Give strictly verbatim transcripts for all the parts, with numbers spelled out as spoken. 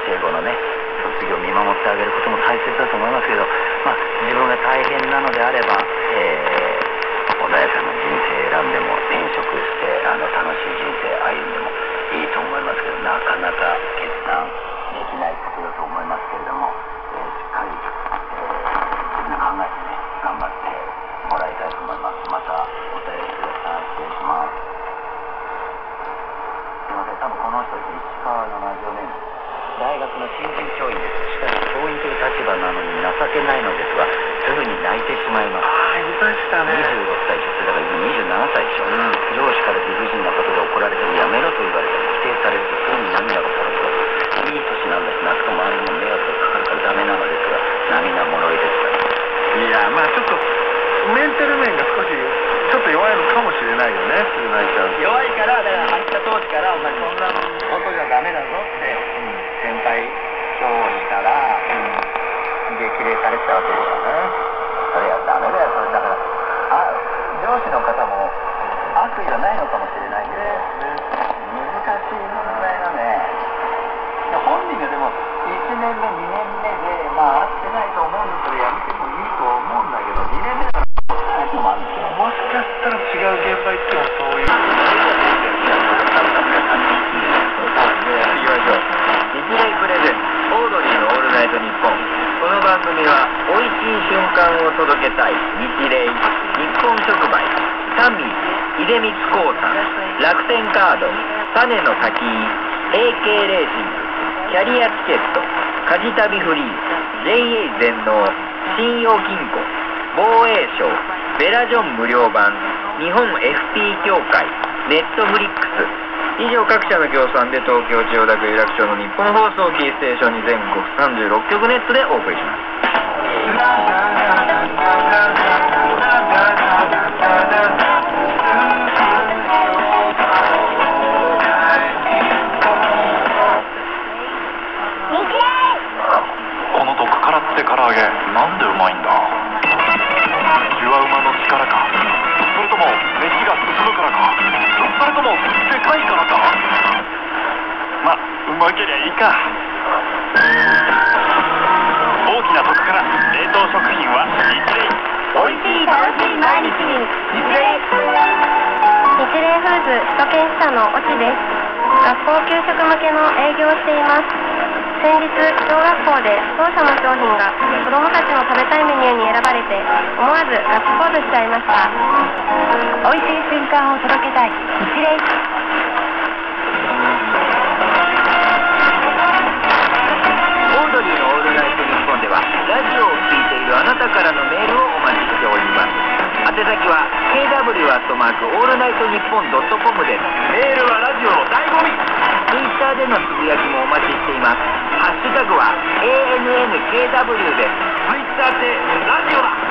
教え子のね卒業を見守ってあげることも大切だと思いますけど、まあ、自分が大変なのであれば、えー、穏やかな人生選んでも転職してあの楽しい人生歩んでもいいと思いますけど、なかなか決断できないことだと思いますけれども、えー、しっかり、えー、自分で考えてね頑張ってもらいたいと思います。またお便りください。失礼します。すいません、多分この人石川のラジオネーム、大学の新人教員です。しかし教員という立場なのに情けないのですが、すぐに泣いてしまいます。 ああ、言いましたね。 にじゅうろくさい女性だから今にじゅうななさいでしょ、うん、上司から理不尽なことで怒られてもやめろと言われても否定されるとすぐに涙がポロポロ。いい年なんだし泣くと周りにも迷惑がかかるからダメなのですが、涙もろいですから。 いや、まあちょっとメンタル面が少しちょっと弱いのかもしれないよね。すぐ泣いちゃう。 弱いから、だから入った当時からお前そんなことじゃダメだぞって、うん、先輩教師から、うん、激励されてたわけですよね。それはダメだよ。それだからあ上司の方も悪意はないのかもしれないね。難しい問題だね。本人がでもいちねんめにねんめでまあ合ってないと思うんですけどやめてもいいと思うんだけど、にねんめだからもしかしたら違う現場行ってもそういう行きましょう。日霊プレゼンツオードリーのオールナイトニッポン。この番組はおいしい瞬間を届けたい日霊、日本直売、タミー、出光興産、楽天カード、種の滝井、エーケー レーシング、キャリアチケット、カジ旅フリー、ジェイエー 全農、信用金庫、防衛省、ベラジョン無料版、日本 エフピー 協会、ネットフリックス以上各社の協賛で東京千代田区有楽町の日本放送キーステーションに全国さんじゅうろっきょくネットでお送りします。 この毒辛って唐揚げなんでうまいんだ。ジュワ馬の力か、それとも飯が進むからか、それともでかいからか。ま、うまけりゃいいか。大きな毒から冷凍食品は日霊。 おいしい楽しい毎日に日霊。日霊フーズ首都圏支社の越智です。学校給食向けの営業をしています。先日小学校で当社の商品が子どもたちの食べたいメニューに選ばれて思わずガッツポーズしちゃいました。おいしい瞬間を届けたい日霊。 オードリーのオールナイトニッポンではラジオを聴いているあなたからのメールをお待ちしております。宛先は ケーダブリュー アットマークオールナイトニッポンドットコム です。メールはラジオの醍醐味。ツイッターでのつぶやきもお待ちしています。ハッシュタグは エーエヌエヌケーダブリュー です。ツイッターってラジオだ。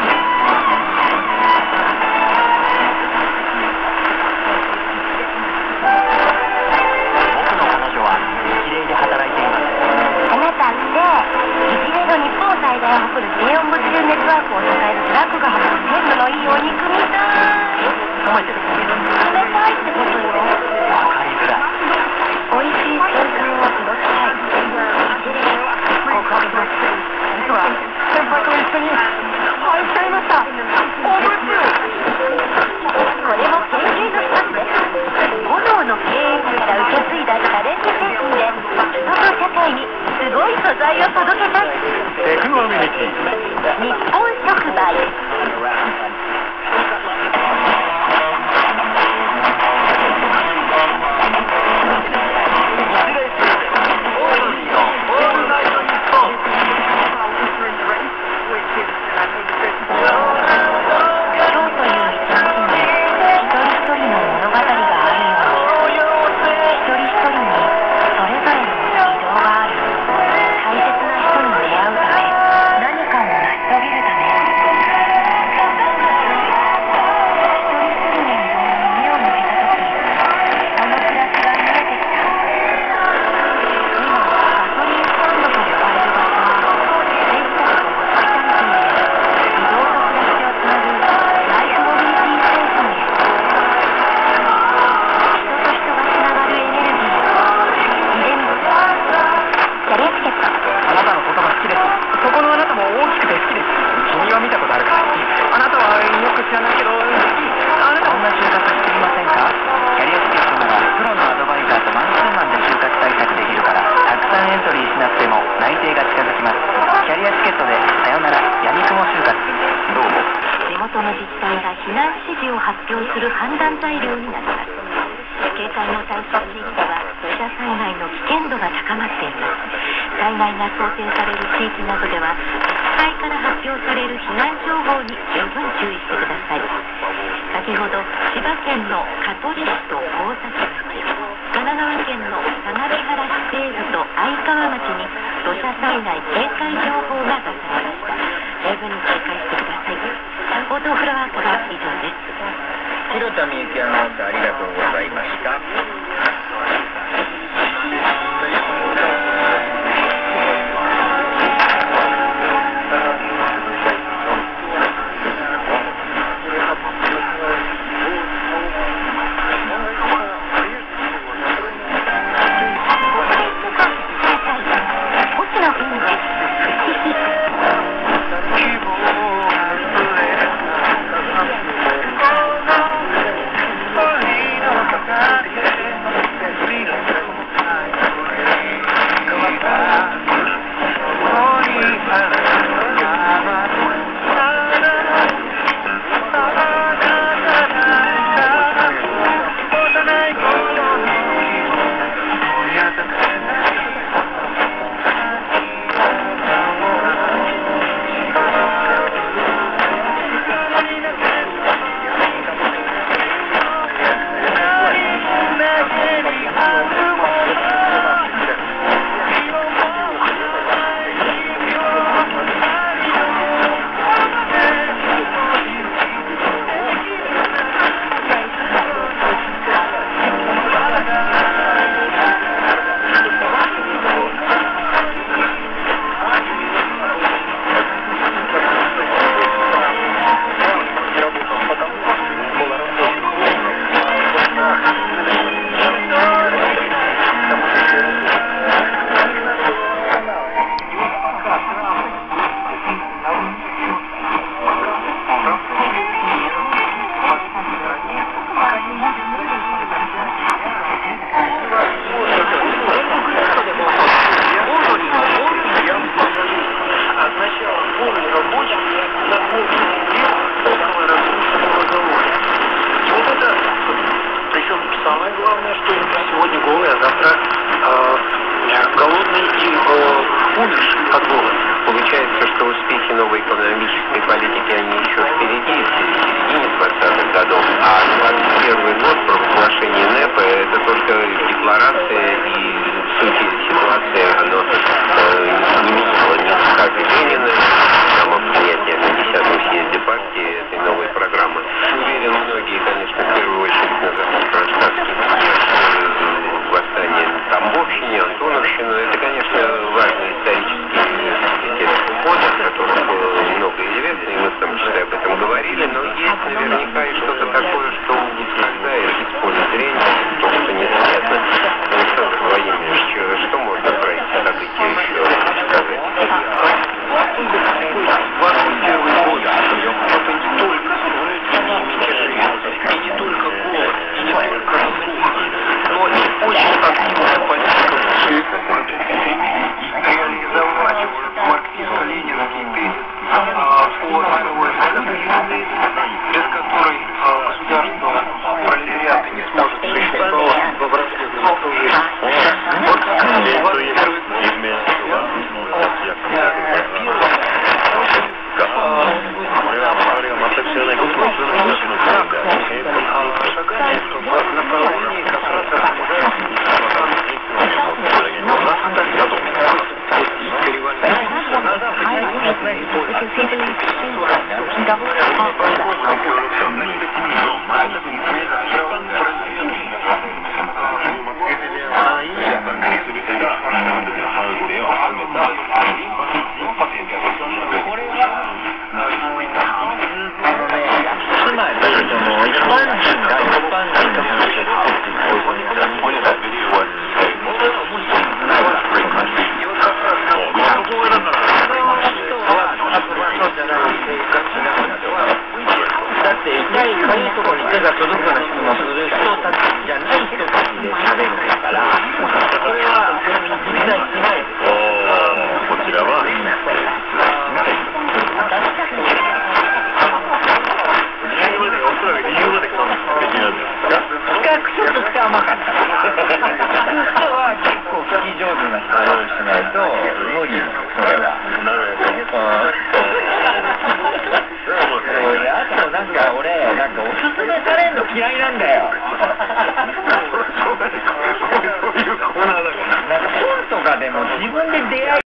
僕の彼女は日霊で働いています。 あなたって日霊の日本最大を誇る低温物流ネットワークを支えるトラックが運ぶ鮮度のいいお肉みたい。 覚えてる？ 食べたいってことよ。 わかりづらい。 おいしい瞬間を届けたい日霊。告白します。実は先輩と一緒に入っちゃいました。おむつ。これも経営の一つです。炎の経営者から受け継いだタレント精神で人と社会にすごい素材を届けたい。 テクノミニティ日本直売。大切な人に出会うためそこのあなたも大きくて好きです。君は見たことあるか。あなたはよく知らないけど好き。あなたそんな就活してみませんか。キャリアチケットならプロのアドバイザーとマンツーマンで就活対策できるから、たくさんエントリーしなくても内定が近づきます。キャリアチケットでさよならやみくも就活。どうも。 地元の自治体が避難指示を発表する判断材料になります。警戒の対象地域では土砂災害の危険度が高まっています。災害が想定される地域などでは自治体から発表される避難情報に十分注意してください。先ほど千葉県の香取市と大崎市、神奈川県の相模原市西部と愛川町に土砂災害警戒情報が出されました。十分に警戒してください。報道フロアから以上です。 広田美幸アナウンサー、ありがとうございました。 Получается, что успехи новой экономической политики, они еще впереди, в середине двадцатых годов, а двадцать первый год провозглашение НЭПа — это только декларация, и в сути ситуация, оно э, не меняло ни указа Ленина, само принятие на десятом съезде партии этой новой программы. Уверен, многие, конечно, в первую очередь назовут кронштадтский мятеж, восстание в Тамбовщине, Антоновщину. Это, конечно, важный исторический года, в котором было много известно, и мы в том числе об этом говорили, но есть наверняка и что-то такое, что ускользает из поля зрения, то, что незаметно. Александр Владимирович, что можно про эти события еще сказать? двадцать первый год, это не только мятежи, и не только голод, и не только разруха, но и очень активная политика реализовать марксистско-ленинский тезис о мировой экономике, без которой государство пролетариата не сможет существовать в образцовом окружении. Вот двадцать первый あとなんか俺なんかおすすめされんの嫌いなんだよ。 そういうコーナーだから。 なんか本とかでも自分で出会い